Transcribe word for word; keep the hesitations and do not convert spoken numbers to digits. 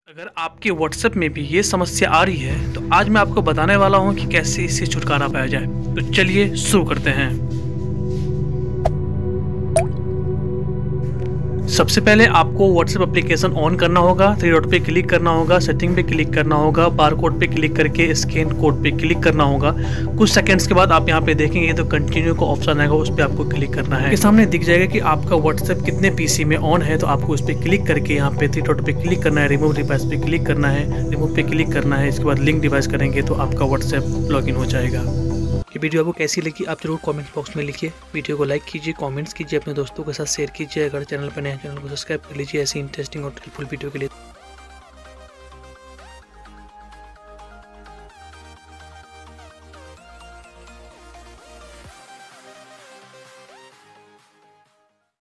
अगर आपके व्हाट्सएप में भी ये समस्या आ रही है तो आज मैं आपको बताने वाला हूँ कि कैसे इससे छुटकारा पाया जाए। तो चलिए शुरू करते हैं। सबसे पहले आपको व्हाट्सएप एप्लीकेशन ऑन करना होगा, थ्री डॉट पे क्लिक करना होगा, सेटिंग पे क्लिक करना होगा, बार कोड पे क्लिक करके स्कैन कोड पे क्लिक करना होगा। कुछ सेकंड्स के बाद आप यहाँ पे देखेंगे तो कंटिन्यू का ऑप्शन आएगा, उस पर आपको क्लिक करना है। आपके सामने दिख जाएगा कि आपका व्हाट्सएप कितने पीसी में ऑन है, तो आपको उस पर क्लिक करके यहाँ पे थ्री डॉट पे क्लिक करना है, रिमूव डिवाइस पे क्लिक करना है, रिमूव पे क्लिक करना है। इसके बाद लिंक डिवाइस करेंगे तो आपका व्हाट्सएप लॉगिन हो जाएगा। ये वीडियो आपको कैसी लगी आप जरूर कमेंट बॉक्स में लिखिए। वीडियो को लाइक कीजिए, कमेंट्स कीजिए, अपने दोस्तों के साथ शेयर कीजिए। अगर चैनल पर नए हैं चैनल को सब्सक्राइब कर लीजिए ऐसी इंटरेस्टिंग और हेल्पफुल वीडियो के लिए।